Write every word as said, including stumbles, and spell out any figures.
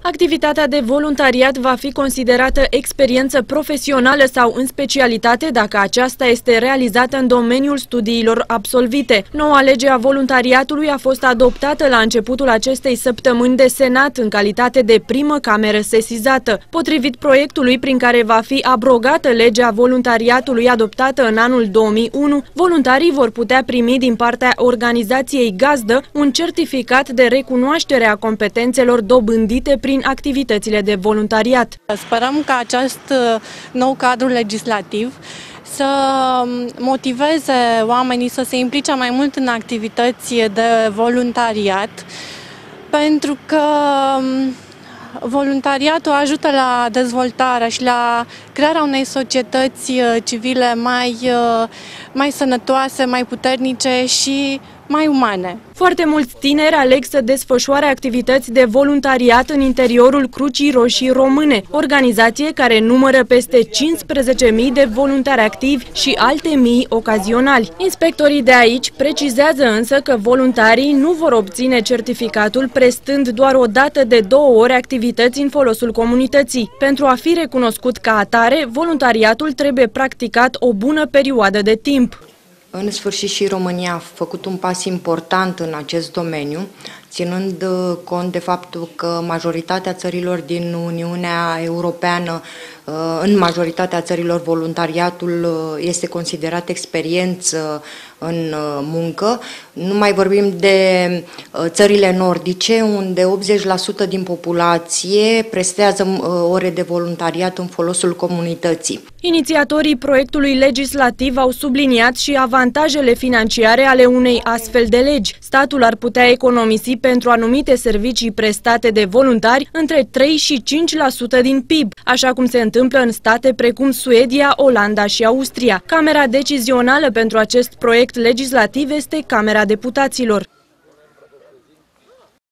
Activitatea de voluntariat va fi considerată experiență profesională sau în specialitate dacă aceasta este realizată în domeniul studiilor absolvite. Noua lege a voluntariatului a fost adoptată la începutul acestei săptămâni de Senat în calitate de primă cameră sesizată. Potrivit proiectului prin care va fi abrogată legea voluntariatului adoptată în anul două mii unu, voluntarii vor putea primi din partea organizației gazdă un certificat de recunoaștere a competențelor dobândite prin activitățile de voluntariat. Sperăm că acest nou cadru legislativ să motiveze oamenii să se implice mai mult în activități de voluntariat, pentru că voluntariatul ajută la dezvoltarea și la crearea unei societăți civile mai, mai sănătoase, mai puternice și mai umane. Foarte mulți tineri aleg să desfășoare activități de voluntariat în interiorul Crucii Roșii Române, organizație care numără peste cincisprezece mii de voluntari activi și alte mii ocazionali. Inspectorii de aici precizează însă că voluntarii nu vor obține certificatul prestând doar o dată de două ori activități în folosul comunității. Pentru a fi recunoscut ca atare, voluntariatul trebuie practicat o bună perioadă de timp. În sfârșit și România a făcut un pas important în acest domeniu, ținând cont de faptul că majoritatea țărilor din Uniunea Europeană, în majoritatea țărilor, voluntariatul este considerat experiență în muncă. Nu mai vorbim de țările nordice, unde optzeci la sută din populație prestează ore de voluntariat în folosul comunității. Inițiatorii proiectului legislativ au subliniat și avantajele financiare ale unei astfel de legi. Statul ar putea economisi pentru anumite servicii prestate de voluntari între trei și cinci la sută din P I B, așa cum se întâmplă în state precum Suedia, Olanda și Austria. Camera decizională pentru acest proiect legislativ este Camera Deputaților.